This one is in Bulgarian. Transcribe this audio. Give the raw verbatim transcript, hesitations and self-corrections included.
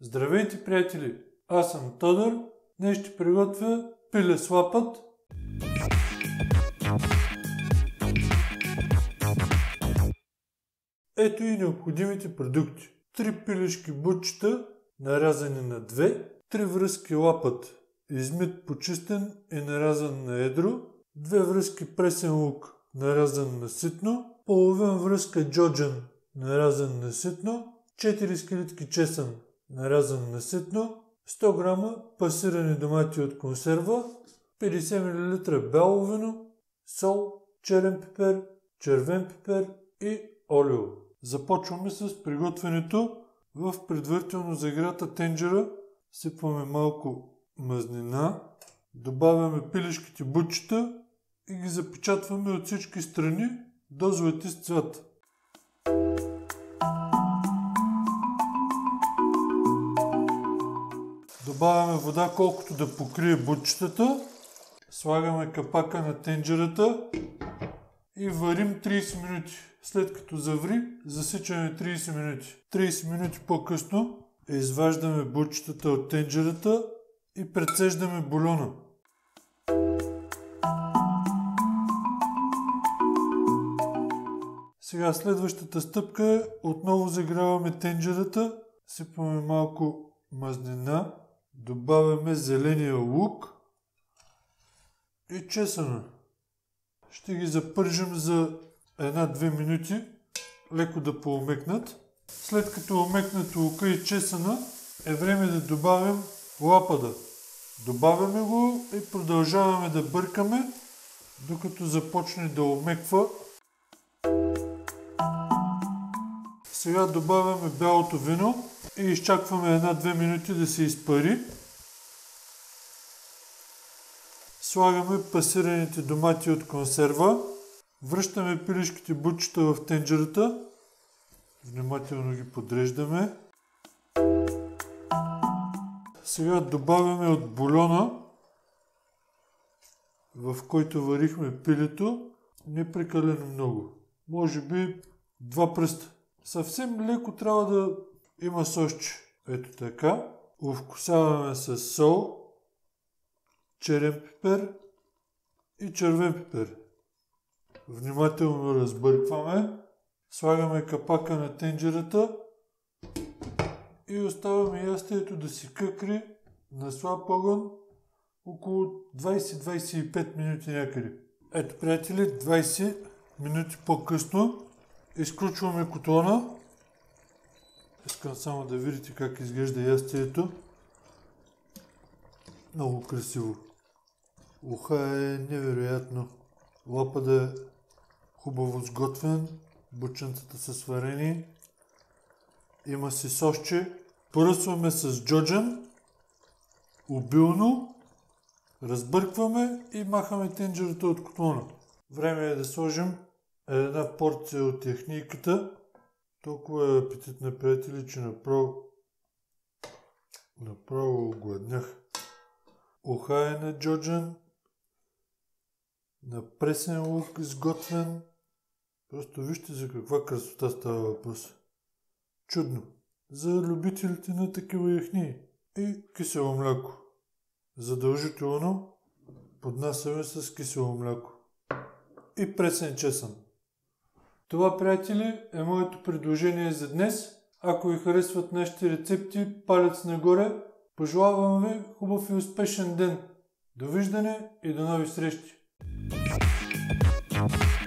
Здравейте, приятели! Аз съм Тодор. Днес ще приготвя пиле с лапът. Ето и необходимите продукти. Три пилешки бутчета, нарязани на две, три връзки лапът, измит, почистен и нарязан на едро, две връзки пресен лук, нарязан на ситно, половин връзка джоджан, нарязан на ситно, четири скелетки чесън, нарязан на ситно, сто грама пасирани домати от консерва, петдесет милилитра бяло вино, сол, черен пипер, червен пипер и олио. Започваме с приготвянето. В предварително загрята тенджера сипваме малко мазнина, добавяме пилешките бутчета и ги запечатваме от всички страни до златист цвят. Добавяме вода колкото да покрие бутчетата, слагаме капака на тенджерата и варим трийсет минути. След като заври, засичаме трийсет минути. трийсет минути по-късно изваждаме бутчетата от тенджерата и прецеждаме бульона. Сега следващата стъпка е отново загряваме тенджерата, сипваме малко мазнина, добавяме зеления лук и чесъна. Ще ги запържим за една-две минути, леко да поомекнат. След като омекнат лука и чесъна, е време да добавим лапада. Добавяме го и продължаваме да бъркаме, докато започне да омеква. Сега добавяме бялото вино и изчакваме една-две минути да се изпари. Слагаме пасираните домати от консерва. Връщаме пилешките бутчета в тенджерата. Внимателно ги подреждаме. Сега добавяме от бульона, в който варихме пилето, не прекалено много. Може би два пръста. Съвсем леко трябва да има сосче. Ето така. Овкусяваме с сол, черен пипер и червен пипер. Внимателно разбъркваме. Слагаме капака на тенджерата и оставяме ястието да си къкри на слаб огън около двайсет до двайсет и пет минути някъде. Ето, приятели, двайсет минути по-късно изключваме котлона. Искам само да видите как изглежда ястието. Много красиво. Уха е невероятно. Лапада е хубаво сготвен. Бутченцата са сварени. Има си сосче. Поръсваме с джоджан. Обилно. Разбъркваме и махаме тенджерата от котлона. Време е да сложим една порция от яхнийката. Толкова е апетитна, приятели, че направо направо огладнях. Уха е на джоджан. На пресен лук изготвен. Просто вижте за каква красота става въпрос. Чудно. За любителите на такива яхнии. И кисело мляко. Задължително поднасяме с кисело мляко. И пресен чесън. Това, приятели, е моето предложение за днес. Ако ви харесват нашите рецепти, палец нагоре. Пожелавам ви хубав и успешен ден. Довиждане и до нови срещи!